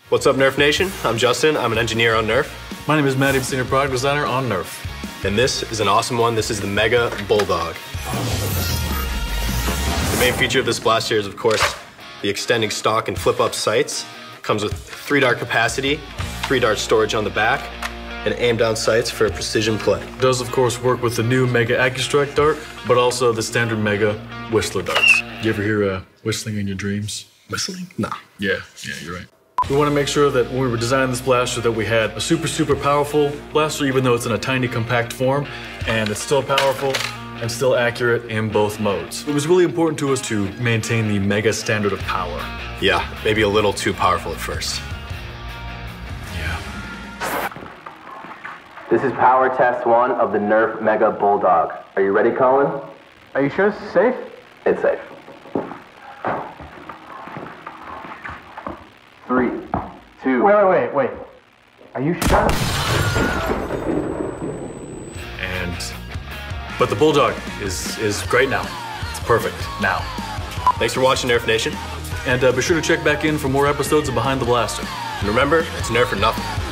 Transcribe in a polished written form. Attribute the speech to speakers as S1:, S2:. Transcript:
S1: What's up, Nerf Nation? I'm Justin. I'm an engineer on Nerf.
S2: My name is Matty, senior product designer on Nerf.
S1: And this is an awesome one. This is the Mega BullDog. The main feature of this blaster is, of course, the extending stock and flip-up sights. Comes with 3-dart capacity, 3-dart storage on the back, and aim-down sights for precision play.
S2: It does, of course, work with the new Mega AccuStrike dart, but also the standard Mega Whistler darts. You ever hear whistling in your dreams?
S1: Whistling? Nah.
S2: Yeah, you're right. We want to make sure that when we were designing this blaster that we had a super powerful blaster, even though it's in a tiny compact form, and it's still powerful and still accurate in both modes. It was really important to us to maintain the Mega standard of power.
S1: Yeah, maybe a little too powerful at first.
S2: Yeah.
S3: This is power test 1 of the Nerf Mega BullDog. Are you ready, Colin?
S4: Are you sure it's safe?
S3: It's safe. 3, 2.
S4: Wait. Are you sure?
S2: But the BullDog is great now. It's perfect now.
S1: Thanks for watching, Nerf Nation.
S2: And be sure to check back in for more episodes of Behind the Blaster.
S1: And remember, it's Nerf or nothing.